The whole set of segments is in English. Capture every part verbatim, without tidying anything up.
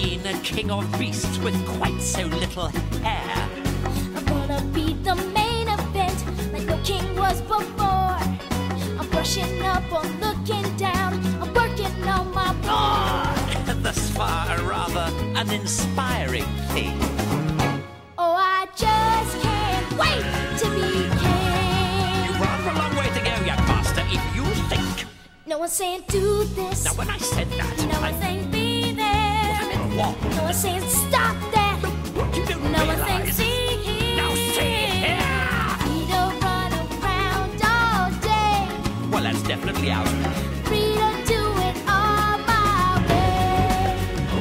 seen a king of beasts with quite so little hair. I'm gonna be the main event, like no king was before. I'm brushing up on looking down, I'm working on my Ah, thus far a rather uninspiring thing. Oh, I just can't wait to be king. You've rather a long way to go, young master, if you think. No one's saying do this. Now when I said that, No I one's saying be there. I meant what? No one's saying stop that. You don't No one's saying realise. see here. Now see here. Free to run around all day. Well, that's definitely out. Free to do it all my way.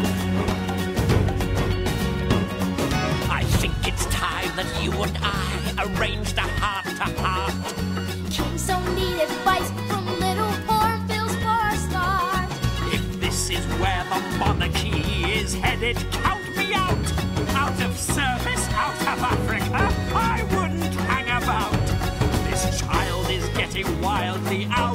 I think it's time that you and I arranged a heart-to-heart. Kings don't need advice from little hornbills for a start. If this is where the monarchy is headed, count me out. Out of service, out of Africa, I wouldn't hang about. This child is getting wildly out